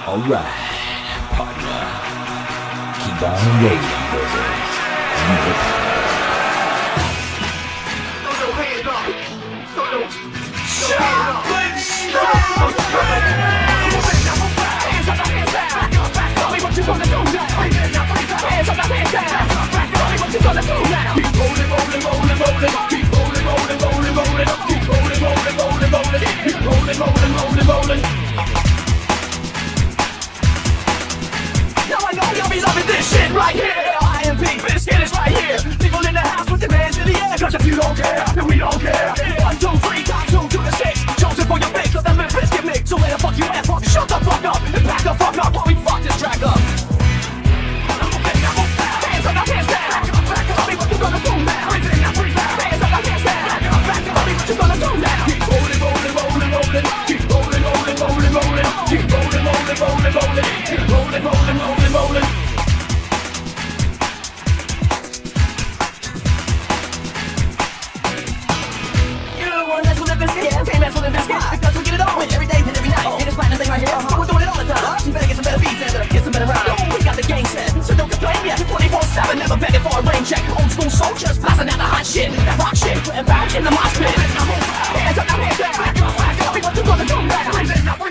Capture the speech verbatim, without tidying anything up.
Alright, partner. Keep on waiting, baby. Tell me what you gonna do now. Hands up, hands down. Tell me what you gonna do now. Keep rolling, rolling, rolling, rolling. Keep rolling, rolling, rolling, rolling. Keep rolling, rolling, rolling, rolling. Keep rolling, rolling, rolling, rolling. Now I know you'll be loving this shit right here. I M P, Biscuit is right here. People in the house with their hands in the air. Cause if you don't care, then we don't care. One, two, three, times two to the six. Chosen for your mix, so that Biscuit mix. So where the fuck you at, fuck? Shut the fuck up and back the fuck up while we fuck this track up. Hands up, hands down. Tell me what you gonna do now. Hands up, hands down. Tell me what you gonna do now. Keep rolling, rolling, rolling, rolling. Keep rolling, rolling, rolling, rolling. Keep rolling, rolling, rolling, rolling. Keep rolling, rolling, rolling, rolling. You wanna mess with the biscuit? Yeah, can't mess with the biscuit because we get it on with every day and every night. It is platinum thing right here. We're doing it all the time. You better get some better beats and better get some better rhymes. We got the game set, so don't complain yet. twenty-four seven, never begging for a rain check. Old school soldiers blasting out the hot shit, that rock shit, and bounce in the mosh pit. Hands up, now hands down. Tell me what you gonna do now.